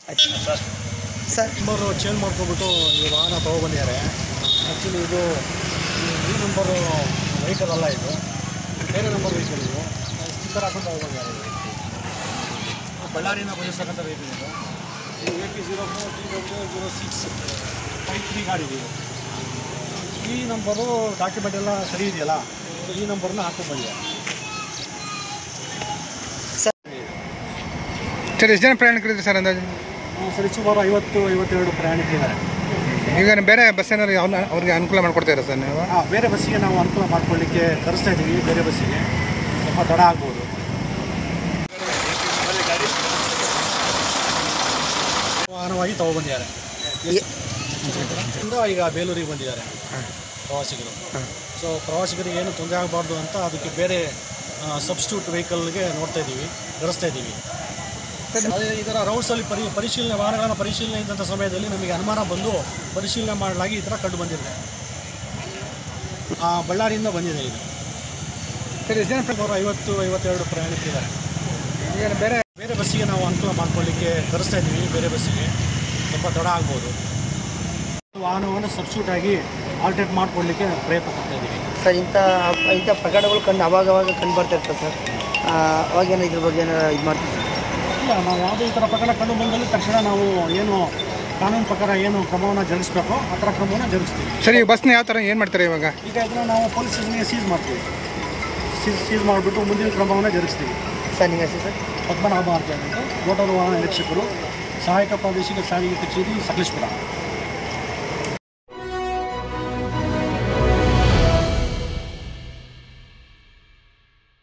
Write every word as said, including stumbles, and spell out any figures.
Sir sir number change ಮಾಡ್ಕೊಬಿಟ್ಟು ಈ ವಾಹನ ತೊಗೊಬಂದಿದ್ದಾರೆ. ಆ್ಯಕ್ಚುಲಿ ಇದು ಈ ನಂಬರು ವೆಹಿಕಲ್ ಅಲ್ಲ, ಇದು ಬೇರೆ ನಂಬರ್ ವೆಹಿಕಲ್. ಇದು ಸ್ಟಿಕ್ಕರ್ ಹಾಕೊಂಡು ತೊಗೊಬಂದಿದ್ದಾರೆ. ಬಳ್ಳಾರಿಯಿಂದ ಬಂದಿರ್ತಕ್ಕಂಥ ವೆಹಿಕಲ್ ಇದು. ಇದು A P zero four T W zero six five three ಗಾಡಿ ಇದು. ಈ ನಂಬರು ಡಾಕ್ಯುಮೆಂಟ್ ಎಲ್ಲ ಸರಿ ಇದೆಯಲ್ಲ, ಸೊ ಈ ನಂಬರ್ನ ಹಾಕೊಂಡು ಬಂದಿದ್ದಾರೆ. ಸರ್ ಎಷ್ಟು ಜನ ಪ್ರಯಾಣಿಕರಿದ್ದಾರೆ ಸರ್ ಅಂದಾಜು? ಸರಿ, ಸುಮಾರು ಐವತ್ತು ಐವತ್ತೆರಡು ಪ್ರಯಾಣಿಕರಿದ್ದಾರೆ. ಈಗ ಬೇರೆ ಬಸ್ ಏನಾದ್ರು ಅವ್ನ ಅವ್ರಿಗೆ ಅನುಕೂಲ ಮಾಡಿಕೊಡ್ತೀರಾ ಸರ್ ನೀವು? ಹಾಂ, ಬೇರೆ ಬಸ್ಸಿಗೆ ನಾವು ಅನುಕೂಲ ಮಾಡ್ಕೊಳ್ಳಿಕ್ಕೆ ಕರೆಸ್ತಾ ಇದ್ದೀವಿ. ಬೇರೆ ಬಸ್ಸಿಗೆ ಸ್ವಲ್ಪ ತಡ ಆಗ್ಬೋದು. ವಾಹನವಾಗಿ ತೊಗೊಬಂದಿದ್ದಾರೆ. ಈಗ ಬೇಲೂರಿಗೆ ಬಂದಿದ್ದಾರೆ ಪ್ರವಾಸಿಗರು. ಸೊ ಪ್ರವಾಸಿಗರಿಗೆ ಏನು ತೊಂದರೆ ಆಗಬಾರ್ದು ಅಂತ ಅದಕ್ಕೆ ಬೇರೆ ಸಬ್ಸ್ಟಿಟ್ಯೂಟ್ ವೆಹಿಕಲ್ಗೆ ನೋಡ್ತಾ ಇದ್ದೀವಿ, ಕರೆಸ್ತಾ ಇದ್ದೀವಿ. ಅದೇ ಇದರ ರೌಂಡ್ಸಲ್ಲಿ ಪರಿ ಪರಿಶೀಲನೆ ವಾಹನಗಳ ಪರಿಶೀಲನೆ ಇದ್ದಂಥ ಸಮಯದಲ್ಲಿ ನಮಗೆ ಅನುಮಾನ ಬಂದು ಪರಿಶೀಲನೆ ಮಾಡಲಾಗಿ ಈ ಥರ ಕಂಡು ಬಂದಿದೆ. ಬಳ್ಳಾರಿಯಿಂದ ಬಂದಿದೆ ಇದು. ಸರ್ ಎಷ್ಟು ಜನ? ಸುಮಾರು ಐವತ್ತು ಐವತ್ತೆರಡು ಪ್ರಯಾಣಿಕರಿದ್ದಾರೆ. ಈಗ ಬೇರೆ ಬೇರೆ ಬಸ್ಸಿಗೆ ನಾವು ಅನುಕೂಲ ಮಾಡ್ಕೊಳ್ಳಿಕ್ಕೆ ಕರೆಸ್ತಾ ಇದ್ದೀವಿ. ಬೇರೆ ಬಸ್ಸಿಗೆ ಸ್ವಲ್ಪ ತಡ ಆಗ್ಬೋದು. ವಾಹನವನ್ನು ಸಬ್ಸ್ಟಿಟ್ಯೂಟ್ ಆಗಿ ಆಲ್ಟ್ರೇಟ್ ಮಾಡಿಕೊಡ್ಲಿಕ್ಕೆ ಪ್ರಯತ್ನ ಪಡ್ತಾ ಇದ್ದೀವಿ. ಸರ್, ಇಂಥ ಇಂಥ ಪ್ರಕರಣಗಳು ಕಂಡು ಅವಾಗ ಅವಾಗ ಕಂಡು ಬರ್ತಾ ಇರ್ತದೆ ಸರ್. ಅವಾಗೇನೋ ಇದ್ರ ಬಗ್ಗೆ ಏನೋ ಇದು ಮಾಡ್ತೀವಿ ಸರ್? ಇಲ್ಲ, ನಾವು ಯಾವುದೇ ಈ ಥರ ಪ್ರಕರಣ ಕಂಡು ಬಂದಲ್ಲಿ ತಕ್ಷಣ ನಾವು ಏನು ಕಾನೂನು ಪ್ರಕಾರ ಏನು ಕ್ರಮವನ್ನು ಜರುಗಿಸ್ಬೇಕೋ ಆ ಥರ ಕ್ರಮವನ್ನು ಜರುಗಿಸ್ತೀವಿ. ಸರಿ, ಬಸ್ನ ಯಾವ ಥರ ಏನು ಮಾಡ್ತಾರೆ ಇವಾಗ? ಈಗ ಇದನ್ನು ನಾವು ಪೊಲೀಸ್ ಸ್ಟೇಷನ್ಗೆ ಸೀಸ್ ಮಾಡ್ತೀವಿ. ಸೀಸ್ ಸೀಸ್ ಮಾಡಿಬಿಟ್ಟು ಮುಂದಿನ ಕ್ರಮವನ್ನು ಜರುಗಿಸ್ತೀವಿ. ಸರ್, ನಿಮ್ಮ ಹೆಸರು ಸರ್? ಪದ್ಮನಾಭ ಅಂತ ಹೇಳ್ಬಿಟ್ಟು ಮೋಟಾರು ವಾಹನ ನಿರೀಕ್ಷಕರು, ಸಹಾಯಕ ಪ್ರಾದೇಶಿಕ ಸಾರಿಗೆ ಕಚೇರಿ ಸಕಲೇಶಪುರ.